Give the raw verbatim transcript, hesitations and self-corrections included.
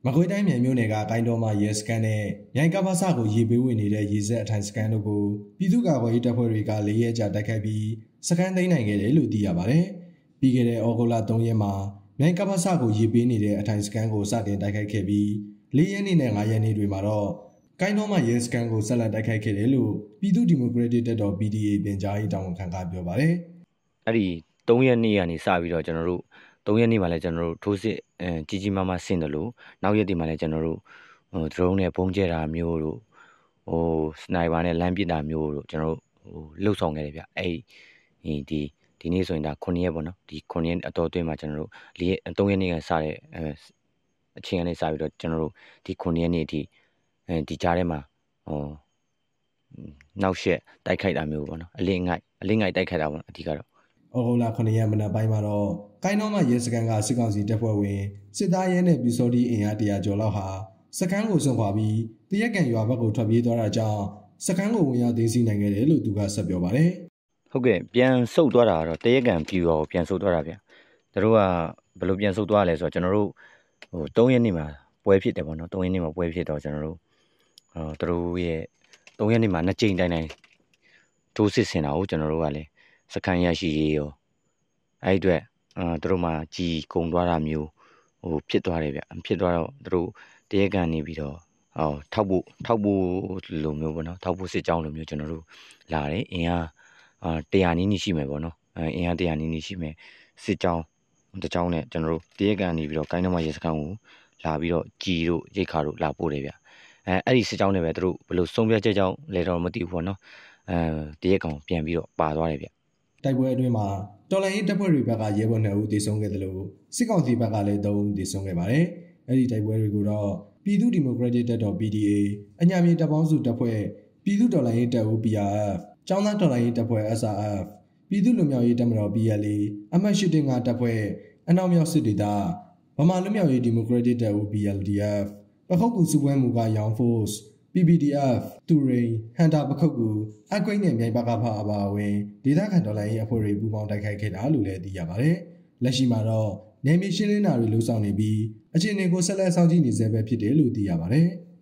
မကွေးတိုင်းမြေမျိုးနယ်ကကိုင်းတော်မှာရဲစခန်းနဲ့မြိုင်ကပ္ပစကိုရေပေးဝင်နေတဲ့ရေစက်အထိုင်စခန်းတို့ကိုပြည်သူ့ကာကွယ်ရေးတပ်ဖွဲ့တွေကလေးရဲကြာတိုက်ခိုက်ပြီးစခန်းသိမ်းနိုင်ခဲ့တယ်လို့သိရပါတယ်။ပြီးခဲ့တဲ့ဩဂုတ်လ၃ရက်မှာမြိုင်ကပ္ပစကိုရေပေးနေတဲ့အထိုင်စခန်းကိုစတင်တိုက်ခိုက်ခဲ့ပြီးလေးရက်နေ့နဲ့ငါးရက်နေ့တွေမှာတော့ကိုင်းတော်မှာရဲစခန်းကိုဆက်လက်တိုက်ခိုက်ခဲ့တယ်လို့ပြည်သူ့ဒီမိုကရက်တစ်တပ်တော် P D A ပြန်ကြားရေးတာဝန်ခံကပြောပါတယ်။အဲ့ဒီ၃ရက်နေ့ကနေစပြီးတော့ကျွန်တော်တို့၃ရက်နေ့မှာလည်းကျွန်တော်တို့ထိုးစစ်အဲကြီးကြီးမားမားဆင်တယ်လို့နောက်ရက်ဒီမှာလည်းကျွန်တော်တို့ဟို drone နဲ့ပုံကျဲတာမျိုးတို့ဟို sniper နဲ့လမ်းပစ်တာမျိုးတို့ကျွန်တော်တို့ဟိုလှုပ်ဆောင်ခဲ့တယ်ဗျအဲ့ဒီဒီနေ့ဆိုရင်ဒါခုနှစ်ရက်ပေါ့နော်ဒီခုနှစ်ရက်အတော်အတွင်းမှာကျွန်တော်တို့၄ရက်၃ရက်နေ့ကစတဲ့အဲအချိန်ကနေစပြီးတော့ကျွန်တော်တို့ဒီခုနှစ်ရက်နေ့အထိအဲဒီကြားထဲမှာဟိုနောက်ဆက်တိုက်ခိုက်တာမျိုးပေါ့နော်အလင်းငိုက်အလင်းငိုက်တိုက်ခိုက်တာပေါ့အဓိကတော့ဩဂုတ်လခုနှစ်ရက်မနက်ပိုင်းမှာတော့ကိုင်းတော်မှာရဲစခန်းကစစ်ကောင်စီတပ်ဖွဲ့ဝင်စစ်သားရဲနဲ့ပြူစောတိအင်အားတရာကျော်လောက်ဟာစခန်းကိုစွန့်ခွာပြီးတရက်ကန်ရွာဘက်ကိုထွက်ပြေးသွားတာကြောင့်စခန်းကိုဝင်ရောက်သိမ်းဆည်းနိုင်ခဲ့တယ်လို့သူကဆက်ပြောပါတယ်ဟုတ်ကဲ့ပြန်ဆုတ်သွားတာကတော့တရက်ကန်ပြူရောပြန်ဆုတ်သွားတာဗျသူတို့ကဘယ်လိုပြန်ဆုတ်သွားလဲဆိုတော့ကျွန်တော်တို့ဟို၃ရက်နေ့မှာပွဲဖြစ်တယ်ပေါ့နော်၃ရက်နေ့မှာပွဲဖြစ်တော့ကျွန်တော်တို့ဟိုသူတို့ရဲ့၃ရက်နေ့မှာနှစ်ကြိမ်တိုင်းတိုင်းထိုးစစ်ဆင်တာကိုကျွန်တော်တို့ကလည်းစခန်းရရှိရေးရောအဲ့အတွက်အာသူတို့မှကြီးကုံသွားတာမျိုးဟိုဖြစ်သွားတယ်ဗျဖြစ်သွားတော့သူတို့တရက်ကန်နေပြီးတော့ဟောထောက်ဖို့ထောက်ဖို့လိုမျိုးပေါ့နော်ထောက်ဖို့စစ်ကြောင်းလိုမျိုးကျွန်တော်တို့လာတယ်အင်အားအာတရာနီးနီးရှိမယ်ပေါ့နော်အဲအင်အားတရာနီးနီးရှိမယ်စစ်ကြောင်းတကြောင်းနဲ့ကျွန်တော်တို့တရက်ကန်နေပြီးတော့ကိုင်းတော်မရဲစခန်းကိုလာပြီးတော့ကြီးတို့ရိတ်ခါတို့လာပို့တယ်ဗျအဲအဲ့ဒီစစ်ကြောင်းတွေပဲသူတို့ဘယ်လိုဆုံးဖြတ်ချက်ကြောင့်လဲတော့မသိဘူးပေါ့နော်အဲတရက်ကောင်ပြန်ပြီးတော့ပါသွားတယ်ဗျတိုက်ပွဲအတွင်းမှာတော်လိုင်းရေးတပ်ဖွဲ့တွေဘက်ကရဲဘော်နှစ်ဦးတေဆုံးခဲ့တယ်လို့စစ်ကောင်စီဘက်ကလည်းသုံးဦးတေဆုံးခဲ့ပါတယ်။အဲဒီတိုက်ပွဲတွေကိုတော့ပြည်သူ့ဒီမိုကရက်တစ်တပ်တော် P D A အညာမြေတပ်ပေါင်းစုတပ်ဖွဲ့ပြည်သူ့တော်လိုင်းရေးတပ်ဦး P R F ကျောင်းသားတော်လိုင်းရေးတပ်ဖွဲ့ S R F ပြည်သူ့လူမျိုးရေးတပ်မတော် P L A အမှတ်၈တင်ကတပ်ဖွဲ့အနောက်မြောက်စစ်ဒေသဗမာလူမျိုးရေးဒီမိုကရက်တစ်တပ်ဦး P L D F ပခုတ်ကူစုပွဲမူကရောင် Force P B D F တူရိန်ဟန်တာပခုတ်ကူအကွိတ်နဲ့မြိုင်ဘကဖအပါအဝင်ဒေသခံတော်လှန်ရေးအဖွဲ့တွေပူးပေါင်းတိုက်ခိုက်ခဲ့တာလို့လည်းသိရပါတယ်။လက်ရှိမှာတော့နယ်မြေရှင်းလင်းတာတွေလှုပ်ဆောင်နေပြီးအခြေအနေကိုဆက်လက်စောင့်ကြည့်နေဆဲပဲဖြစ်တယ်လို့သိရပါတယ်။